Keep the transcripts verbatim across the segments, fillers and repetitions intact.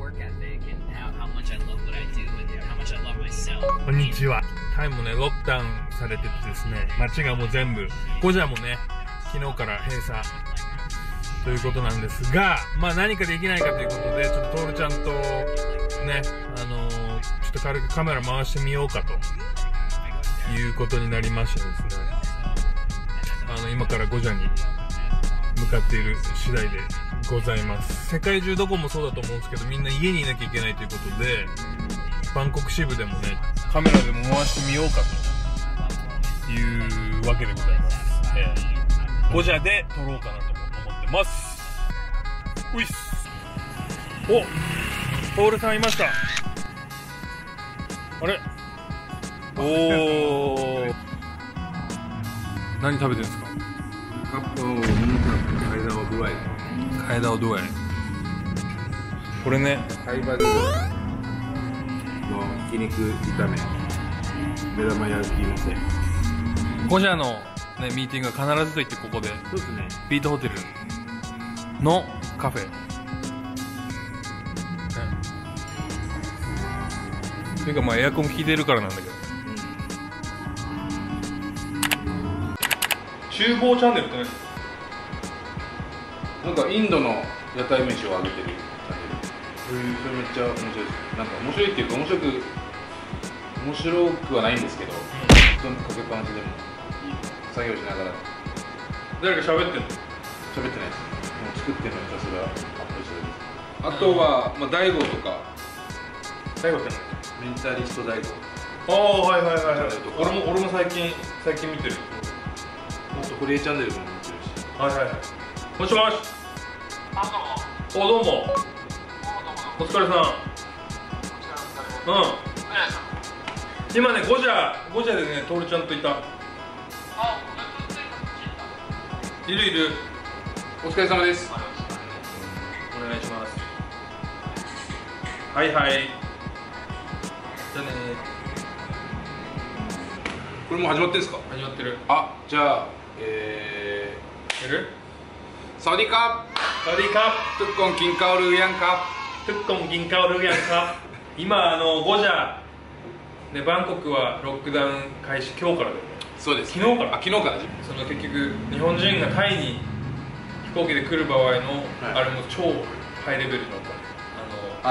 こんにちは。タイもね、ロックダウンされててですね、街がもう全部、ゴジャもね、昨日から閉鎖ということなんですが、まあ何かできないかということで、ちょっとトールちゃんとね、あのー、ちょっと軽くカメラ回してみようかということになりましてですね、あの、今からゴジャに向かっている次第でございます。世界中どこもそうだと思うんですけど、みんな家にいなきゃいけないということで、バンコク支部でもね、カメラでも回してみようかというわけでございます。えー、ゴジャで撮ろうかなと思ってます。ういっす。お、トールさんいました。あれ、おー、何食べてるんですか？ カップをミニカップ、カイダオドゥアイ。 カイダオドゥアイ。これね、 タイバジルのひき肉炒め、目玉焼きのせ。 ゴジャの、ね、ミーティングが必ずと言ってここで、 そうですね。 ビートホテルのカフェ。ね、というかまあエアコン効いてるからなんだけど。厨房チャンネルって何？ なんかインドの屋台飯をあげてるチャンネル。それめっちゃ面白いです。なんか面白いっていうか面白く面白くはないんですけど、人にかけっぱなしでもいい作業しながら。 誰か喋ってんの？ 喋ってないです。もう作ってるのにひたすらアップしてる。あとはまあ大悟とか。 大悟ってメンタリスト大悟。 ああ、はいはいはいはい。俺も俺も最近最近見てる。 あと堀江チャンネルも見てるし。 はいはいはい。もしもし。お、どうも。お疲れさん。うん。今ね、ゴジャ、ゴジャでね、トールちゃんといた。いるいる。 お疲れ様です。 お願いします。はいはい。じゃあね。 これもう始まってるんですか？ 始まってる。 あ、じゃあ、えー、やる？ サワディーカー。サワディーカー。 トゥッコン金カオルヤンカ。 トゥッコン銀カオルヤンカ。今あのゴジャね、バンコクはロックダウン開始今日からだよね。 そうです。 昨日から。 あ、昨日から。 その結局日本人がタイに飛行機で来る場合の、はい、あれも超ハイレベルだった。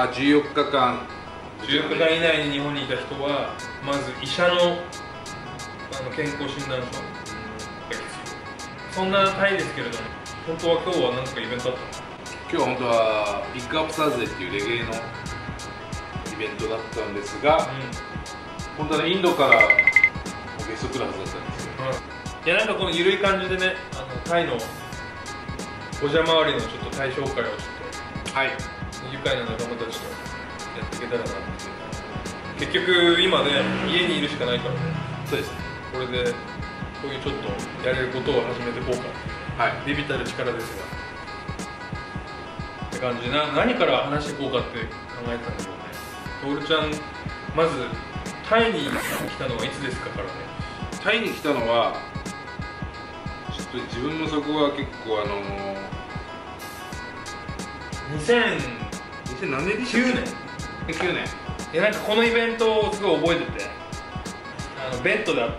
あのあ、じゅうよっかかん。 じゅうよっかかん以内に日本にいた人はまず医者のあの健康診断書が必要。そんなタイですけれども、本当は今日は何かイベントあったの？ 今日は本当はピックアップサーズデーっていうレゲエのイベントだったんですが、うん、本当は、ね、インドからゲスト来るはずだったんですよ、 うん、いや、なんかこの緩い感じでね、あのタイのゴジャ周りのちょっとタイ紹介をちょっと、はい、愉快な仲間たちとやっていけたらなって。結局今ね、家にいるしかないからね。 そうですね。 これでこういうちょっとやれることを始めていこうか。はい、ビビたる力ですがって感じで、な何から話していこうかって考えてたんだけどね。トールちゃん、まずタイに来たのはいつですかからね。 タイに来たのはちょっと自分もそこは結構あのにせん何年できゅうねんきゅうねん。 いや、なんかこのイベントをすごい覚えてて、あのベッドであった。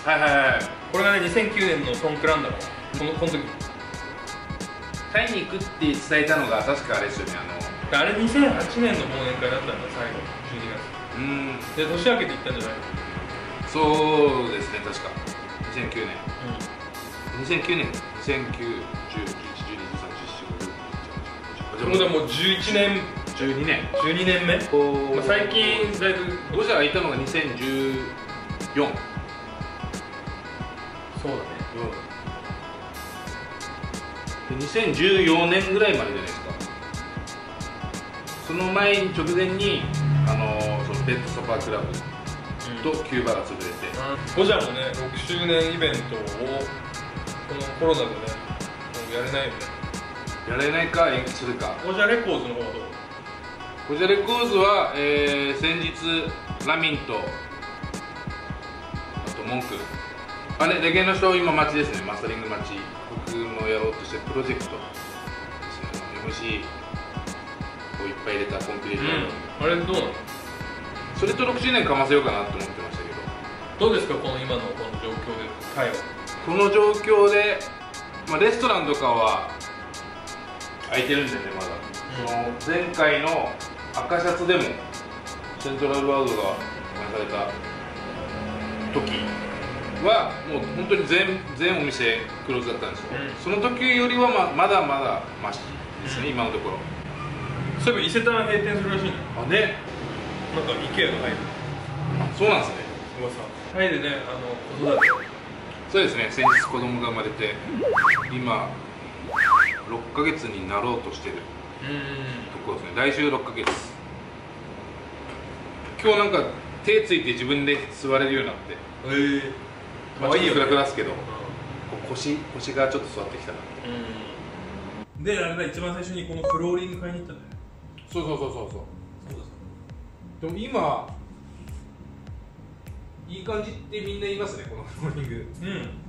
はいはいはい。 これがね、にせんきゅうねんのソンクランだから、このこの時タイに行くって伝えたのが確かあれですよね。 あのあれにせんはちねんの忘年会だったんだ、最後じゅうにがつ。 うんで、年明けて行ったんじゃない？ そうですね、確かにせんきゅうねん、うん、にせんきゅうねん、にせんきゅう、じゅう、じゅういち、じゅうに、じゅうさん、じゅうよん、じゅうご、じゅうろく、 もうじゅういちねん、 じゅうにねん、 じゅうにねんめ、まあ、最近だいぶゴジャがいたのがにせんじゅうよん。 そうだね、 うん、でにせんじゅうよねんぐらいまでじゃないですか。その前に直前にあのそのベッドソファークラブとキューバが潰れて、 ゴジャもねろくしゅうねんイベントをこのコロナでねもうやれないよね。 やれないか延期するか。 ゴジャレコーズの方はどう？ ゴジャレコーズは、えー、先日ラミンとあとモンク、あれレゲエの人今待ちですね。マスタリング待ち。僕もやろうとしてるプロジェクトですね。エムシー をいっぱい入れたコンクリートうん、あれどうなの？ それとろくしゅうねんかませようかなと思ってましたけど、 どうですかこの今のこの状況でタイは。 この状況で、まあ、レストランとかは空いてるんでねまだ、うん、その前回の赤シャツでもセントラルワールドが公開された時はもう本当に全全お店クローズだったんですよ、うん、その時よりは ま, まだまだマシですね、うん、今のところ。 そういえば伊勢丹閉店するらしいの。 あね、 なんか IKEA が入る。 あ、そうなんですね。 噂タイでね、あの子育て、 そうですね、先日子供が生まれて今ろっかげつになろうとしてるところですね。来週ろっかげつ。今日なんか手ついて自分で座れるようになって、 えー、 まあ、ちょっとフラフラですけど、うん、腰, 腰がちょっと座ってきたなって、 うん、で、あれだ、一番最初にこのフローリング買いに行ったんだよね。 そうそうそうそうそう。 そうです。 でも今いい感じってみんな言いますね、このフローリング。うん、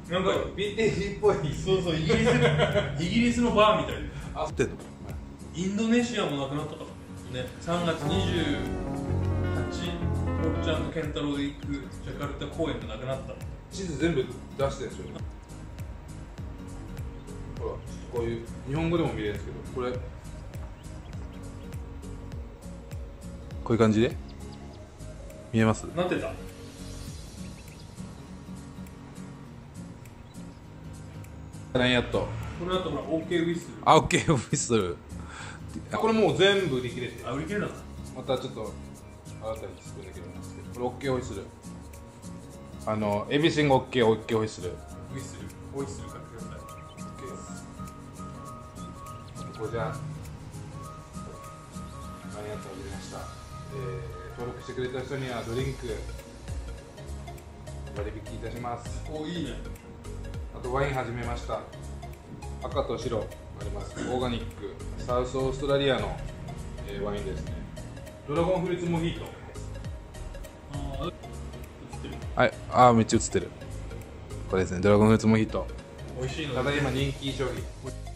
なんかヴィンテージっぽい。 そうそう、イギリスイギリスのバーみたいな。 あってんの。 インドネシアもなくなったからね。さんがつにじゅうはち、僕ちゃんとケンタロウで行くジャカルタ公演がなくなった。 地図全部出してるんですよ。ほら、こういう日本語でも見れるんですけど、これこういう感じで見えます？ なってた。 何やっとこの後ほら OK ウィッスル。 あ、OK ウィッスル。これもう全部売り切れて、 あ、売り切れたな。 またちょっと新たに作るだけなんですけど、これ OK ウィッスル、あのエビシング OK OK ウィッスル、 ウィッスルウィッスル買ってください。 OK です。これじゃあ何やったら売れました、えー、登録してくれた人にはドリンク割引いたします。 お、いいね。 あとワイン始めました。赤と白あります。オーガニックサウスオーストラリアの、えー、ワインですね。ドラゴンフルーツモヒート。 あー、映ってる。 はい、あーめっちゃ映ってる。これですね、ドラゴンフルーツモヒート。 美味しいの、ね、 ただ今人気商品。